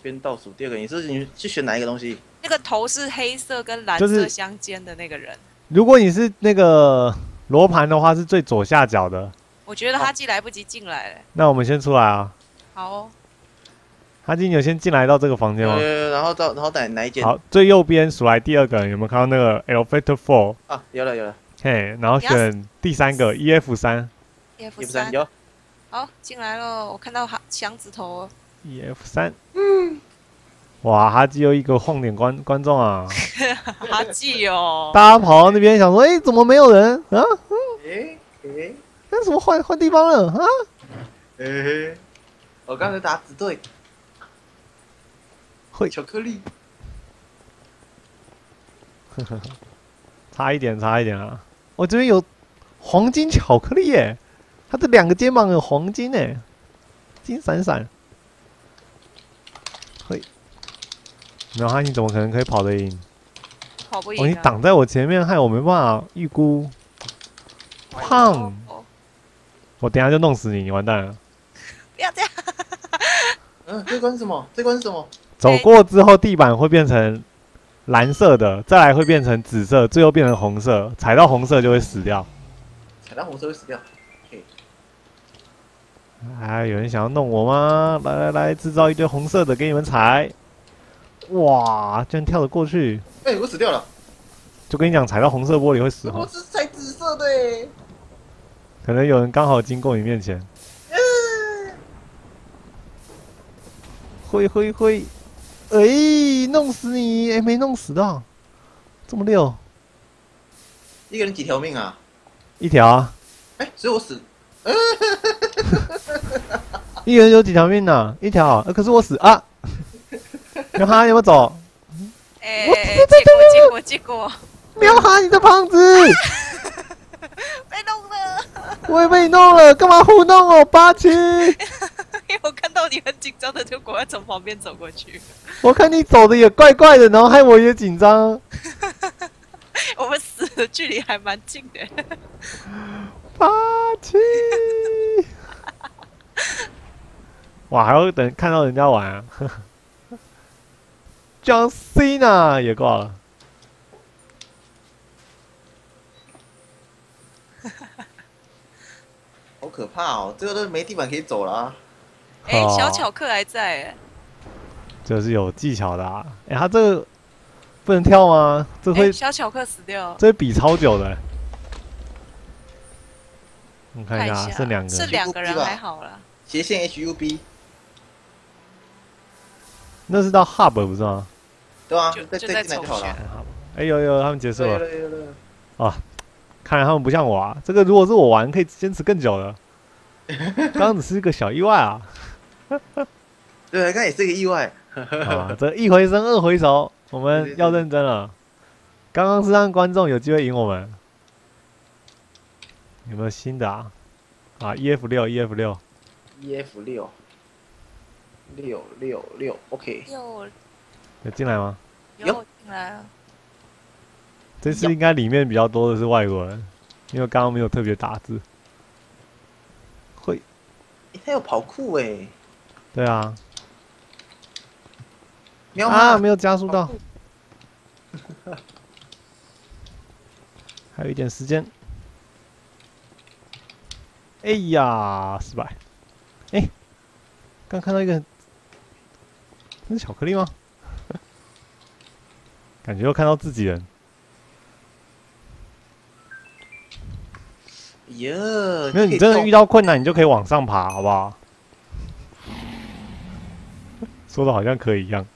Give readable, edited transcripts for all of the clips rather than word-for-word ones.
边倒数第二个，你去选哪一个东西？ 那个头是黑色跟蓝就是色相间的那个人， 如果你是那个罗盘的话，是最左下角的。 我觉得他既来不及进来了。 那我们先出来啊。 好哦， 哈基，你有先进来到这个房间吗？ 然后哪一间？ 好，最右边数来第2个，有没有看到那个 Elevator 4？ 啊，有了。 嘿，然后选第3个 EF3。 EF3 有。 好，进来了，我看到箱子头了。 EF3。哇，哈基又一个晃点观众啊！ 哈基哦， 大家跑到那边想说，怎么没有人啊？那怎么换地方了啊？ 我刚才打字对。 会巧克力。 差一点啊！我这边有黄金巧克力耶，它这2个肩膀有黄金耶，金闪闪。嘿，然后哈，你怎么可能可以跑得赢？ 跑不赢、啊。 你挡在我前面，害我没办法预估。胖，我等一下就弄死你，你完蛋了。 不要这样。 这关是什么？这关是什么？ 走过之后，地板会变成蓝色的，再来会变成紫色，最后变成红色。踩到红色就会死掉。 踩到红色会死掉。 有人想要弄我吗？来，制造一堆红色的给你们踩。哇，居然跳得过去！ 我死掉了。 就跟你讲，踩到红色玻璃会死。 我是踩紫色的可能有人刚好经过你面前。会，弄死你！没弄死到，这么溜。 一个人几条命啊 ？1条啊。 所以我死。 一个人有几条命呢？1条。可是我死啊！苗哈，你有没有走？ 结果。 苗哈，你这胖子！ 被弄了。 我也被你弄了，干嘛糊弄我八七？ 因为我看到你很紧张的，就赶快从旁边走过去。 我看你走的也怪怪的，然后害我也紧张。 我们死的距离还蛮近的。 八七。哇，还要等看到人家玩啊！John Cena 也挂了。 好可怕哦！这个都没地板可以走了啊。 小巧克还在这是有技巧的啊！他这个不能跳吗？这会小巧克死掉， 这会比超久的。我看一下，剩2个， 是2个人还好啦。 斜线 HUB， 那是到 Hub 不是吗？ 对啊， 再进来就好了。 有，他们结束了。 有了。 啊，看来他们不像我啊！这个如果是我玩，可以坚持更久的。刚刚只是一个小意外啊。 对，刚刚也是一个意外。 这1回生2回熟，我们要认真了。刚刚是让观众有机会赢我们。有没有新的啊？EF6 6 OK。 有进来吗？ 有进来了。 这次应该里面比较多的是外国人，因为刚刚没有特别打字。会， 他有跑酷对啊。没有加速到。还有一点时间。哎呀，失败！刚看到一个，那是巧克力吗？感觉又看到自己人。没有，你真的遇到困难，你就可以往上爬，好不好？说的好像可以一样。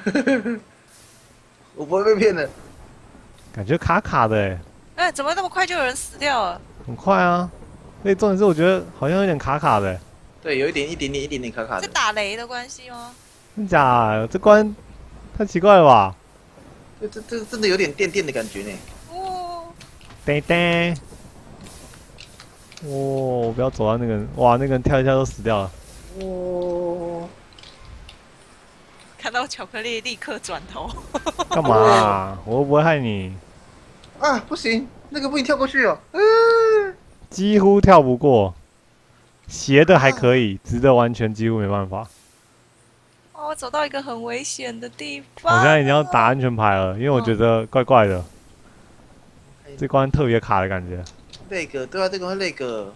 我不会被骗的。 感觉卡卡的怎么那么快就有人死掉了？ 很快啊！所以重点是，我觉得好像有点卡卡的。 对，有一点卡卡的。 是打雷的关系吗？ 真假？这关太奇怪了吧？ 这真的有点电的感觉呢。 叮叮。我不要走到那个人，哇，那个人跳一下都死掉了。 看到巧克力立刻转头。 干嘛啊？我又不会害你。 不行，那个不能跳过去哦。 几乎跳不过，斜的还可以，直的完全几乎没办法。 哦，我走到一个很危险的地我方。 现在已经要打安全牌了，因为我觉得怪怪的，这关特别卡的感觉， 那个对啊，这个会那个。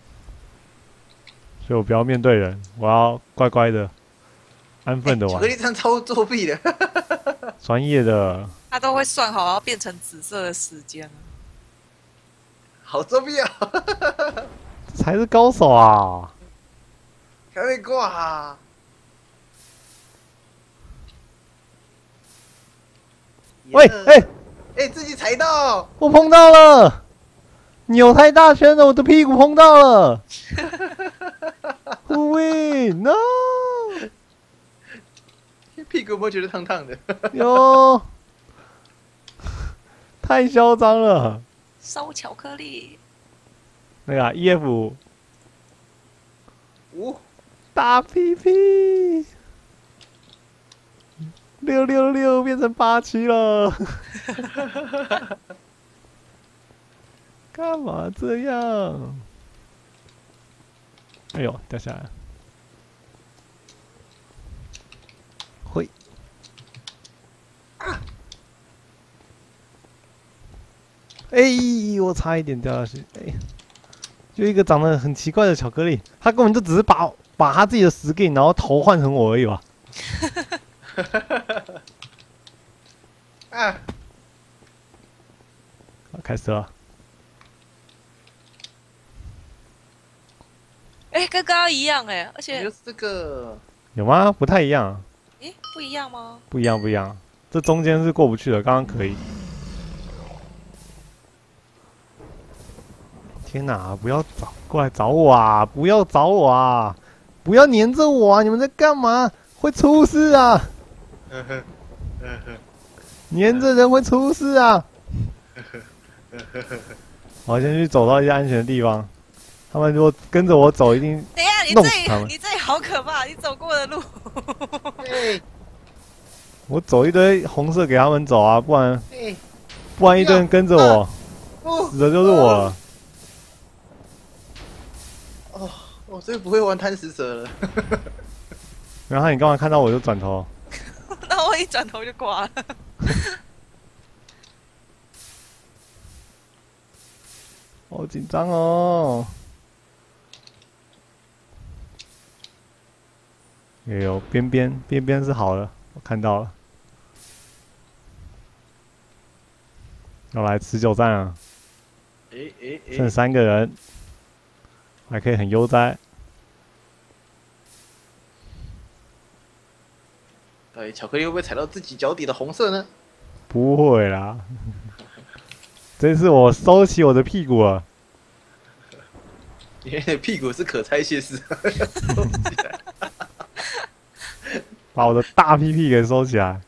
所以我不要面对人，我要乖乖的、安分的玩巧克，力酱超作弊的。 专业的。 他都会算好，然后变成紫色的时间。 好作弊啊！ 这才是高手啊！ 还没挂啊！ 喂， 哎，自己踩到！ 我碰到了，扭太大圈了，我的屁股碰到了。Who win? No！ 屁股有没有觉得烫烫的？ 哟，太嚣张了。 烧巧克力。 那个、EF 哦， 大屁屁，666变成87了。干嘛这样？哎呦，掉下来了。会。哎、我差一点掉下去。哎、就一个长得很奇怪的巧克力，他根本就只是把他自己的skin然后头换成我而已吧。 啊！ 好，开始了。 哎，跟刚刚一样哎，而且就是这个。 有吗？不太一样， 哎，不一样吗？ 不一样，不一样。这中间是过不去的，刚刚可以。天哪！不要过来找我啊！不要找我啊！不要黏着我啊！你们在干嘛？会出事啊！黏着人会出事啊！我先去走到一些安全的地方。他们如果跟着我走，一定等一下， 弄死他们。 你这里好可怕！你走过的路。 哎我走一堆红色给他们走啊，不然哎， 一堆人跟着我， 哦死的就是我了。 哦，我最不会玩贪食蛇了。 然后你刚刚看到我就转头， 然后我一转头就挂了。 好紧张哦。也有边边是好的，我看到了。要来持久战啊！剩3个人，还可以很悠哉。 到底巧克力会不会踩到自己脚底的红色呢？ 不会啦，这次我收起我的屁股了。 因为屁股是可拆卸式， 把我的大屁屁给收起来。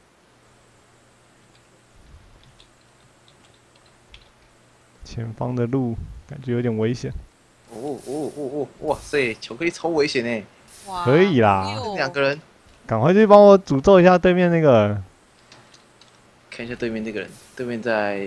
前方的路感觉有点危险。 哇塞，巧克力超危险哎！ 哇， 可以啦哎呦 2个人， 赶快去帮我诅咒一下对面那个。 看一下对面这个人，对面在，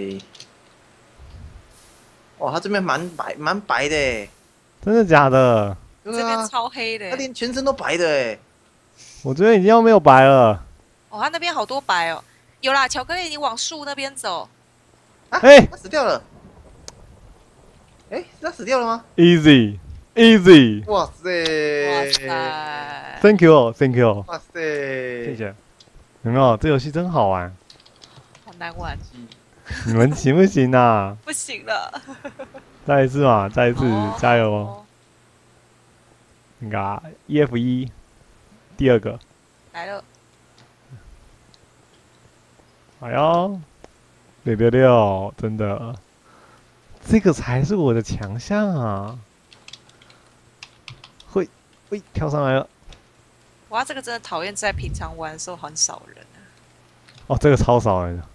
哇，他这边蛮白的哎， 真的假的？ 对啊， 这边超黑的他欸。 连全身都白的哎， 我这边已经要没有白了。 哦，他那边好多白哦。有啦，巧克力，你往树那边走。 啊， 哎他死掉了，哎，是他死掉了吗？ Easy， 哇塞， 哇塞！ Thank you，Thank you， 哇塞， 谢谢。有没有？这游戏真好玩， 好难玩， 你们行不行啊？ 不行了。 再一次嘛，再一次， 哦加油哦！那个啊 EF1，第2个， 来了， 哎呦，666，真的，这个才是我的强项啊！会，跳上来了。 哇，这个真的讨厌，在平常玩的时候很少人啊。 哦，这个超少人的。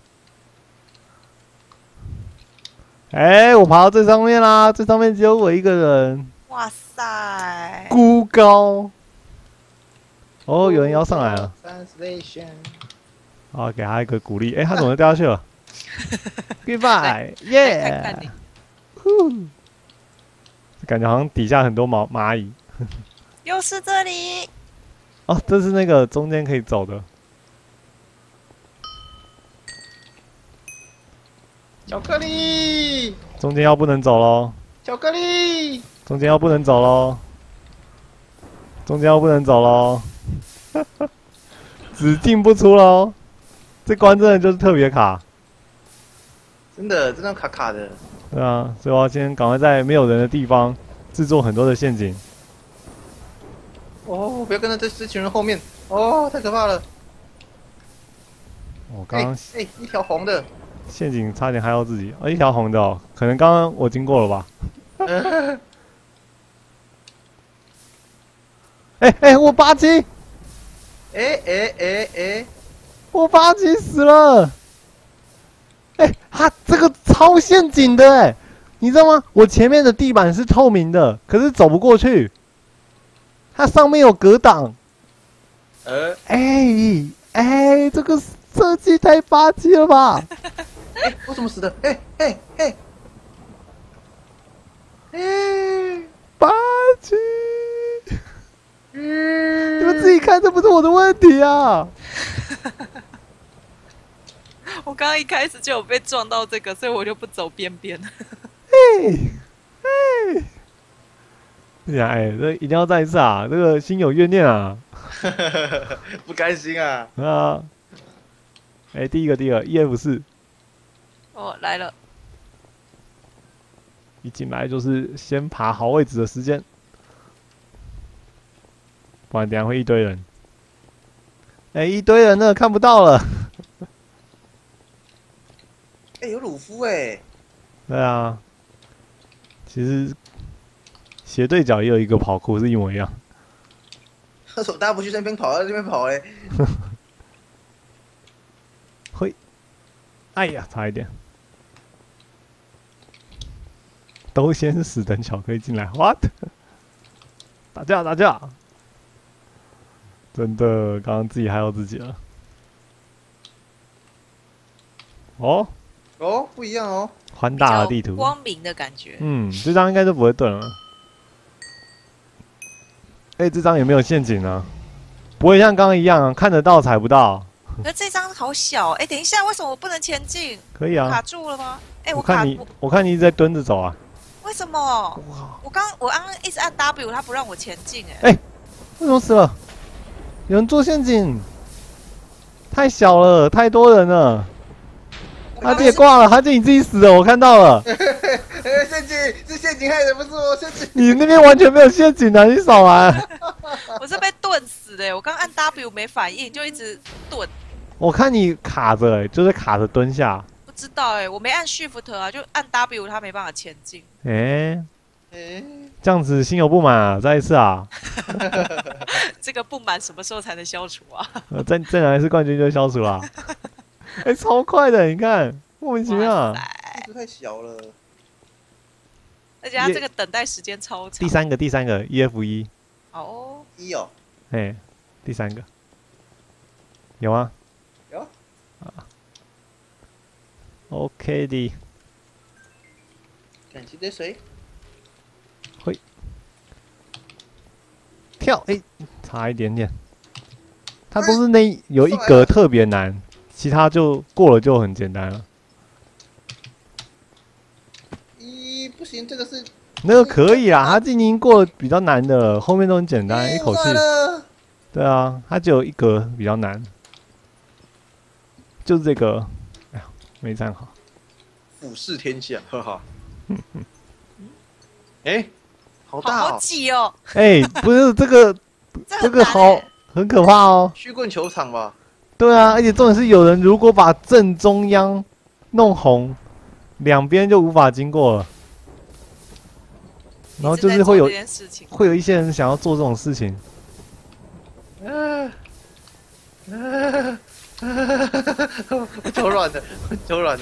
哎，我爬到最上面啦！最上面只有我一个人， 哇塞！ 孤高。哦，有人要上来了， Translation， 好，给他一个鼓励。哎，他怎么掉下去了？Goodbye， 看看你耶！感觉好像底下很多蚂蚁。 又是这里。 哦，这是那个中间可以走的。 巧克力， 中间要不能走喽， 巧克力， 中间要不能走喽，中间要不能走喽，只进不出喽。这关真的就是特别卡， 真的卡卡的。 对啊，所以我要先赶快在没有人的地方制作很多的陷阱。 哦，不要跟在这群人后面，哦，太可怕了。 我刚刚一条红的。 陷阱差点害到自己，一条红的哦，可能刚刚我经过了吧。我8级，我8级死了。它这个超陷阱的你知道吗？我前面的地板是透明的，可是走不过去，它上面有隔挡。这个设计太8级了吧？ 我怎么死的？ 8级！你们自己看，这不是我的问题啊！ 我刚刚一开始就有被撞到这个，所以我就不走边边。 这一定要再一次啊！这个心有怨念啊！ 不甘心啊！ 啊！第一个 EF4。 哦，来了。 一进来就是先爬好位置的时间，不然等下会一堆人。一堆人呢，看不到了。 有鲁夫对啊，其实斜对角也有一个跑酷是一模一样。 为什么大家不去这边跑，这边跑嘞？ 会，哎呀，差一点。都先死，等巧克力进来。What？ 打架！真的，刚刚自己害到自己了。哦， 不一样哦。 宽大的地图， 光明的感觉。 这张应该就不会钝了。这张也没有陷阱啊，不会像刚刚一样看得到踩不到。 可这张好小，等一下，为什么我不能前进？ 可以啊， 卡住了吗？ 我看你一直在蹲着走啊。 为什么？我刚刚一直按 W， 它不让我前进为什么死了？有人做陷阱，太小了，太多人了。哈姐挂了，哈姐你自己死了，我看到了。 陷阱是陷阱害的，不是我陷阱。 你那边完全没有陷阱啊！你少来。 我是被顿死的，我刚按 W 没反应，就一直顿。 我看你卡着就是卡着蹲下。 不知道我没按 Shift 啊，就按 W， 它没办法前进。 这样子心有不满啊！再一次啊！ 这个不满什么时候才能消除啊？ 再拿一次冠军就消除了。超快的，你看，莫名其妙。 这太小了， 而且它这个等待时间超长。 第三个 EF1。 哦 ，1哦。 第3个。有吗？ 有。 OK 的。 感激的水。 会。跳，差一点点。它都是有一格特别难，其他就过了就很简单了。 不行，这个是那个可以啊，它已经过了比较难的了，后面都很简单，一口气。对啊，它只有一格比较难，就是这个，哎呀，没站好。 俯视天下，哈哈。好大好挤哦！ 不是这个，这个好很可怕哦。 曲棍球场吧？ 对啊，而且重点是有人如果把正中央弄红，两边就无法经过了。然后就是会有一些人想要做这种事情。 手软的，手软的。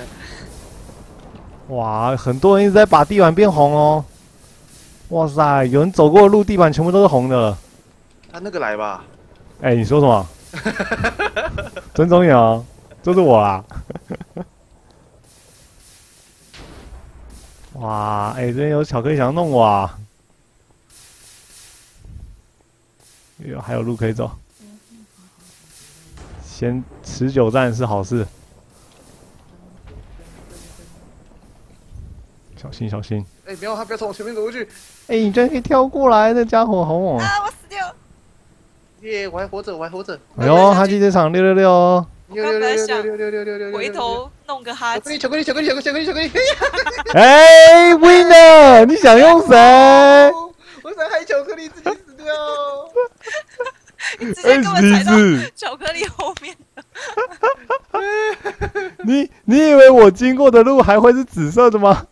哇，很多人一直在把地板变红哦。哇塞，有人走过的路地板全部都是红的了。 他那个来吧。 你说什么？尊重你哦，就是我啦。哇，这边有巧克力想要弄我啊！还有路可以走。 先持久战是好事。小心小心！ 哎，不要他不要从我前面走过去。 哎，你居然可以跳过来，那家伙好猛啊！ 啊，我死掉！ 耶，我还活着，我还活着。 哎呦，哈基这场666哦！ 六， 回头弄个哈基。 巧克力，巧克力，巧克力，巧克力！ 哎，Winner，你想用谁？ 我想害巧克力自己死掉。 你直接根本踩到 24 巧克力后面。 你以为我经过的路还会是紫色的吗？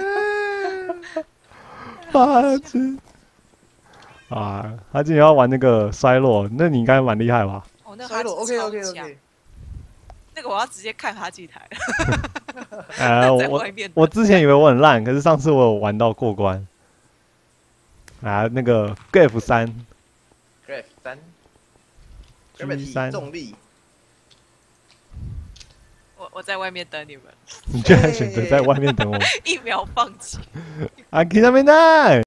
哈基啊，他今天要玩那个衰落，那你应该蛮厉害吧？ 哦，那衰落哈基超 ，OK。 强那个我要直接看哈基台了。在我外面我之前以为我很烂，可是上次我有玩到过关。啊，那个 Graph 3 Graph 3 G3 重力。 我在外面等你们， 你居然选择在外面等我？ 一秒放弃。 啊，去那边来！